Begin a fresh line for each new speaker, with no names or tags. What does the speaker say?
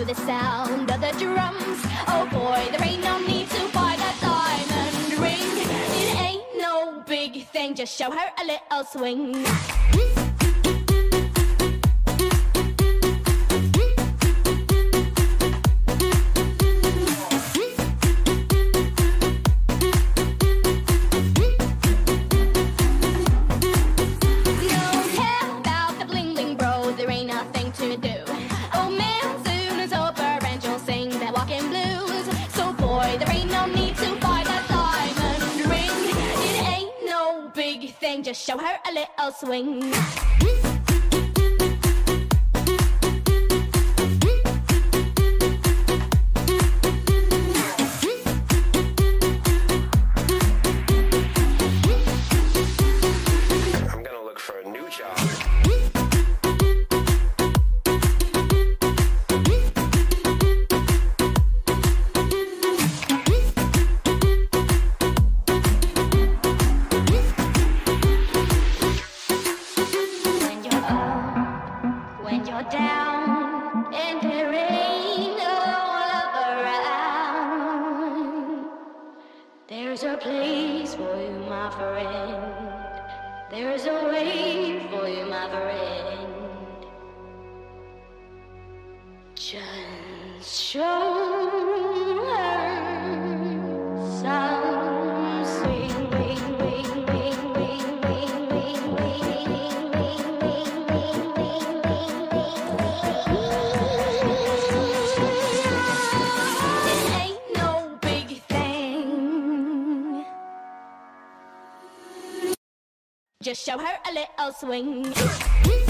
the sound of the drums. Oh boy, there ain't no need to buy that diamond ring. It ain't no big thing, just show her a little swing. To do. Oh man, soon is over and you'll sing that walking blues. So boy, there ain't no need to buy that diamond ring. It ain't no big thing, just show her a little swing.
I'm gonna look for a new job.
When you're down and there ain't no love around, there's a place for you, my friend. There's a way for you, my friend. Just show her some swing. Just show her a little swing.